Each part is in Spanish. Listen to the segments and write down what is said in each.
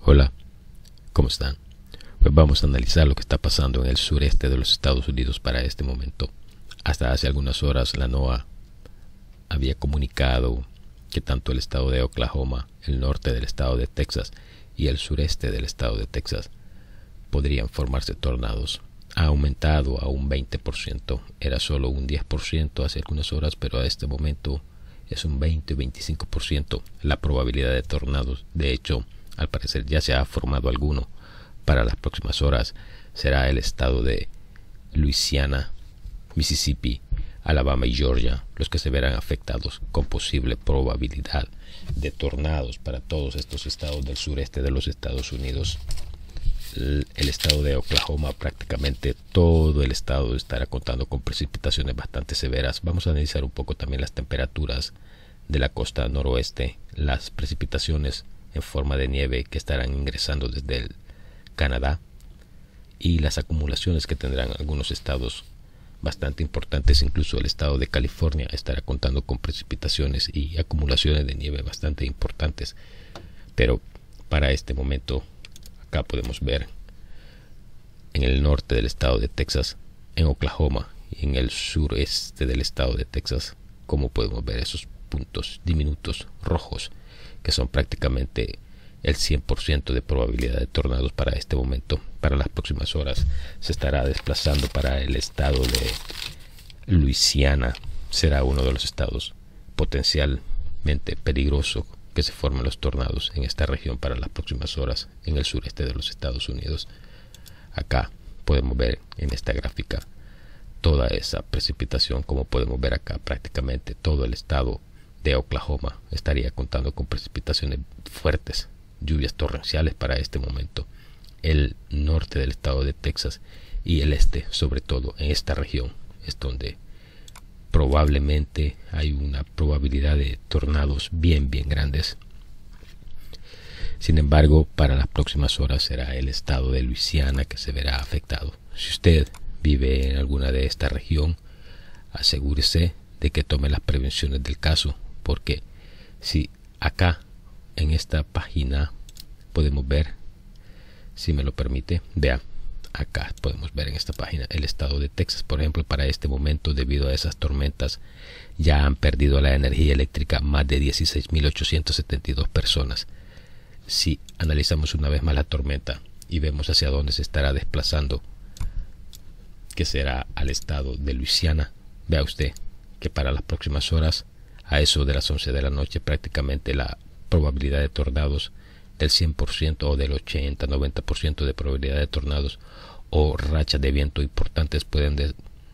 Hola, ¿cómo están? Pues vamos a analizar lo que está pasando en el sureste de los Estados Unidos para este momento. Hasta hace algunas horas la NOAA había comunicado que tanto el estado de Oklahoma, el norte del estado de Texas y el sureste del estado de Texas podrían formarse tornados. Ha aumentado a un 20%, era solo un 10% hace algunas horas, pero a este momento es un 20-25% la probabilidad de tornados. De hecho, al parecer ya se ha formado alguno. Para las próximas horas será el estado de Luisiana, Mississippi, Alabama y Georgia los que se verán afectados con posible probabilidad de tornados para todos estos estados del sureste de los Estados Unidos. El estado de Oklahoma, prácticamente todo el estado estará contando con precipitaciones bastante severas. Vamos a analizar un poco también las temperaturas de la costa noroeste, las precipitaciones en forma de nieve que estarán ingresando desde el Canadá y las acumulaciones que tendrán algunos estados bastante importantes. Incluso el estado de California estará contando con precipitaciones y acumulaciones de nieve bastante importantes. Pero para este momento acá podemos ver en el norte del estado de Texas, en Oklahoma y en el sureste del estado de Texas, como podemos ver esos puntos diminutos rojos que son prácticamente el 100% de probabilidad de tornados para este momento. Para las próximas horas se estará desplazando para el estado de Luisiana. Será uno de los estados potencialmente peligroso que se formen los tornados en esta región para las próximas horas en el sureste de los Estados Unidos. Acá podemos ver en esta gráfica toda esa precipitación. Como podemos ver acá, prácticamente todo el estado de Oklahoma estaría contando con precipitaciones fuertes, lluvias torrenciales para este momento. El norte del estado de Texas y el este, sobre todo en esta región, es donde probablemente hay una probabilidad de tornados bien grandes. Sin embargo, para las próximas horas será el estado de Luisiana que se verá afectado. Si usted vive en alguna de esta región, asegúrese de que tome las prevenciones del caso, porque si acá en esta página podemos ver, si me lo permite, vea, acá podemos ver en esta página el estado de Texas, por ejemplo. Para este momento, debido a esas tormentas, ya han perdido la energía eléctrica más de 16.872 personas. Si analizamos una vez más la tormenta y vemos hacia dónde se estará desplazando, que será al estado de Luisiana, vea usted que para las próximas horas, a eso de las 11 de la noche, prácticamente la probabilidad de tornados del 100% o del 80-90% de probabilidad de tornados o rachas de viento importantes pueden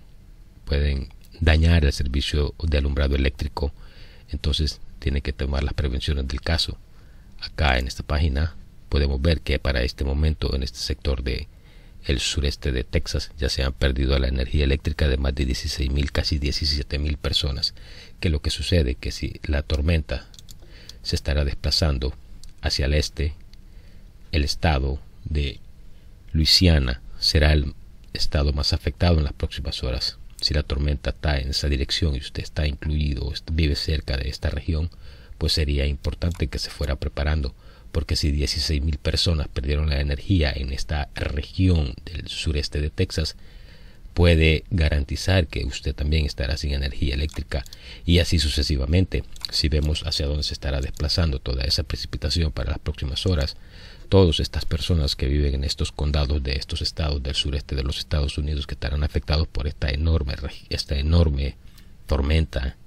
dañar el servicio de alumbrado eléctrico. Entonces tiene que tomar las prevenciones del caso. Acá en esta página podemos ver que para este momento en este sector de el sureste de Texas ya se han perdido la energía eléctrica de más de 16.000, casi 17.000 personas. Que lo que sucede que si la tormenta se estará desplazando hacia el este, el estado de Luisiana será el estado más afectado en las próximas horas. Si la tormenta está en esa dirección y usted está incluido, vive cerca de esta región, pues sería importante que se fuera preparando, porque si 16.000 personas perdieron la energía en esta región del sureste de Texas, puede garantizar que usted también estará sin energía eléctrica, y así sucesivamente. Si vemos hacia dónde se estará desplazando toda esa precipitación para las próximas horas, todas estas personas que viven en estos condados de estos estados del sureste de los Estados Unidos, que estarán afectados por esta enorme tormenta,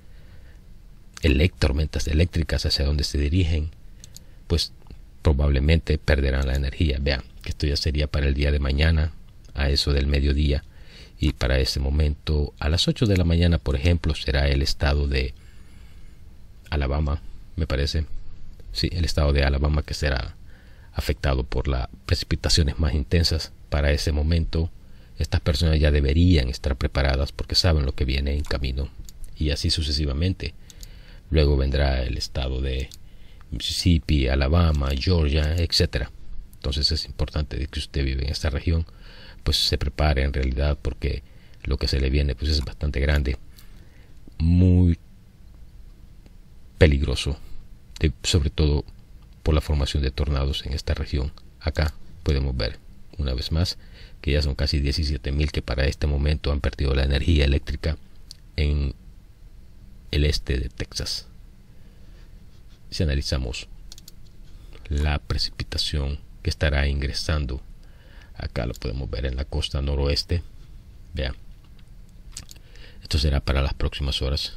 tormentas eléctricas hacia donde se dirigen, pues probablemente perderán la energía. Vean que esto ya sería para el día de mañana, a eso del mediodía, y para ese momento a las 8 de la mañana, por ejemplo, será el estado de Alabama, me parece, sí, el estado de Alabama que será afectado por las precipitaciones más intensas. Para ese momento estas personas ya deberían estar preparadas porque saben lo que viene en camino, y así sucesivamente. Luego vendrá el estado de Mississippi, Alabama, Georgia, etcétera. Entonces es importante que usted vive en esta región, pues se prepare en realidad, porque lo que se le viene pues es bastante grande, muy peligroso, sobre todo por la formación de tornados en esta región. Acá podemos ver una vez más que ya son casi 17.000 que para este momento han perdido la energía eléctrica en el este de Texas. Si analizamos la precipitación que estará ingresando, acá lo podemos ver en la costa noroeste. Vean, esto será para las próximas horas.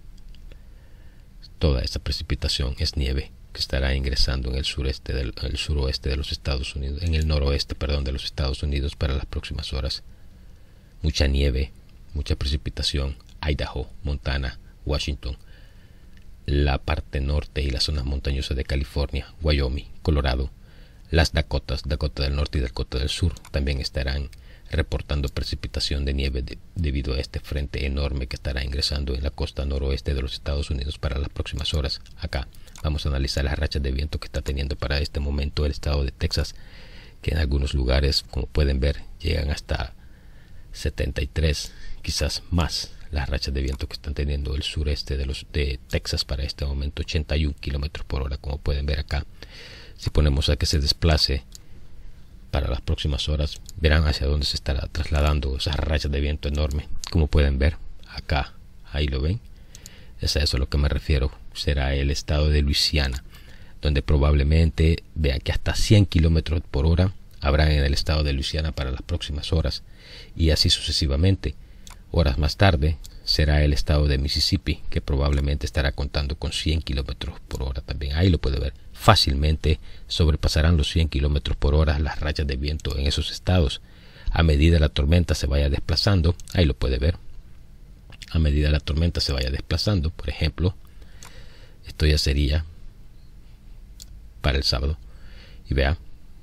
Toda esta precipitación es nieve que estará ingresando en el suroeste de los Estados Unidos, en el noroeste, perdón, de los Estados Unidos para las próximas horas. Mucha nieve, mucha precipitación. Idaho, Montana, Washington, la parte norte y las zonas montañosas de California, Wyoming, Colorado, las Dakotas, Dakota del Norte y Dakota del Sur también estarán reportando precipitación de nieve debido a este frente enorme que estará ingresando en la costa noroeste de los Estados Unidos para las próximas horas. Acá vamos a analizar las rachas de viento que está teniendo para este momento el estado de Texas, que en algunos lugares, como pueden ver, llegan hasta 73, quizás más, las rachas de viento que están teniendo el sureste de Texas para este momento, 81 kilómetros por hora, como pueden ver acá. Si ponemos a que se desplace para las próximas horas, verán hacia dónde se estará trasladando esas rachas de viento enorme. Como pueden ver acá, ahí lo ven, es a eso a lo que me refiero. Será el estado de Luisiana, donde probablemente vean que hasta 100 kilómetros por hora habrá en el estado de Luisiana para las próximas horas, y así sucesivamente. Horas más tarde será el estado de Mississippi, que probablemente estará contando con 100 kilómetros por hora también. Ahí lo puede ver. Fácilmente sobrepasarán los 100 kilómetros por hora las rachas de viento en esos estados. A medida la tormenta se vaya desplazando, ahí lo puede ver. A medida la tormenta se vaya desplazando, por ejemplo, esto ya sería para el sábado. Y vea,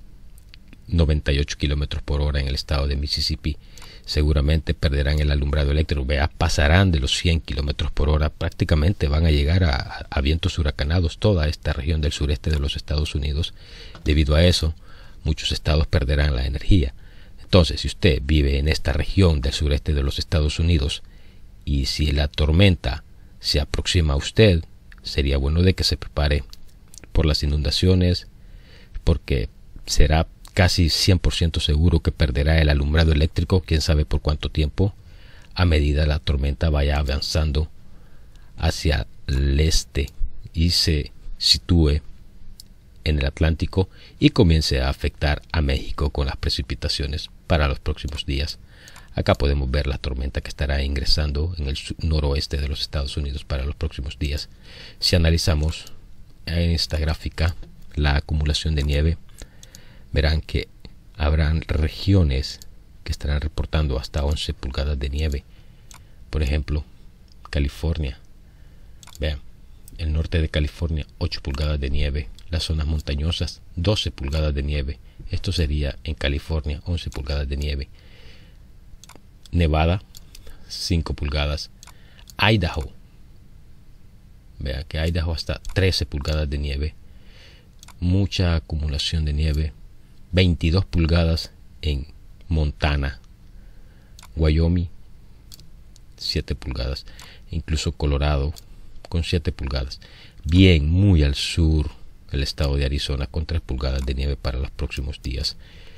98 kilómetros por hora en el estado de Mississippi. Seguramente perderán el alumbrado eléctrico. Vea, pasarán de los 100 kilómetros por hora. Prácticamente van a llegar a vientos huracanados toda esta región del sureste de los Estados Unidos. Debido a eso, muchos estados perderán la energía. Entonces, si usted vive en esta región del sureste de los Estados Unidos y si la tormenta se aproxima a usted, sería bueno de que se prepare por las inundaciones, porque será casi 100% seguro que perderá el alumbrado eléctrico, quién sabe por cuánto tiempo, a medida la tormenta vaya avanzando hacia el este y se sitúe en el Atlántico y comience a afectar a México con las precipitaciones para los próximos días. Acá podemos ver la tormenta que estará ingresando en el noroeste de los Estados Unidos para los próximos días. Si analizamos en esta gráfica la acumulación de nieve, verán que habrán regiones que estarán reportando hasta 11 pulgadas de nieve. Por ejemplo, California. Vean, el norte de California, 8 pulgadas de nieve. Las zonas montañosas, 12 pulgadas de nieve. Esto sería en California, 11 pulgadas de nieve. Nevada, 5 pulgadas. Idaho. Vean que Idaho hasta 13 pulgadas de nieve. Mucha acumulación de nieve. 22 pulgadas en Montana. Wyoming, 7 pulgadas. Incluso Colorado con 7 pulgadas. Bien, muy al sur, el estado de Arizona con 3 pulgadas de nieve para los próximos días.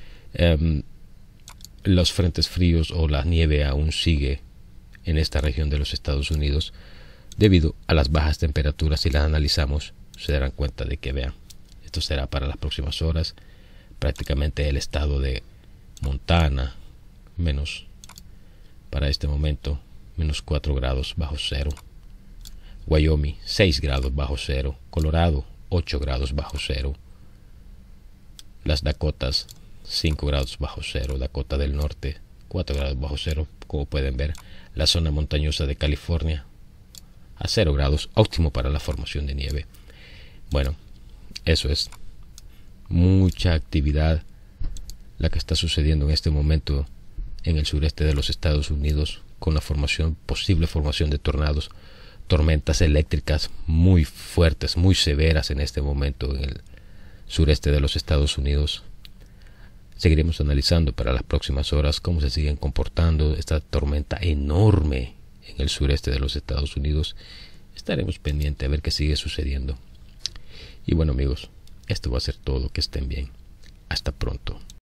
Los frentes fríos o la nieve aún sigue en esta región de los Estados Unidos debido a las bajas temperaturas. Si las analizamos, se darán cuenta de que, vean, esto será para las próximas horas. Prácticamente el estado de Montana, menos, para este momento, menos 4 grados bajo cero. Wyoming, 6 grados bajo cero. Colorado, 8 grados bajo cero. Las Dakotas, 5 grados bajo cero. Dakota del Norte, 4 grados bajo cero. Como pueden ver, la zona montañosa de California, a 0 grados, óptimo para la formación de nieve. Bueno, eso es mucha actividad la que está sucediendo en este momento en el sureste de los Estados Unidos, con la posible formación de tornados, tormentas eléctricas muy fuertes, muy severas en este momento en el sureste de los Estados Unidos. Seguiremos analizando para las próximas horas cómo se siguen comportando esta tormenta enorme en el sureste de los Estados Unidos. Estaremos pendientes a ver qué sigue sucediendo. Y bueno, amigos, Esto va a ser todo. Que estén bien. Hasta pronto.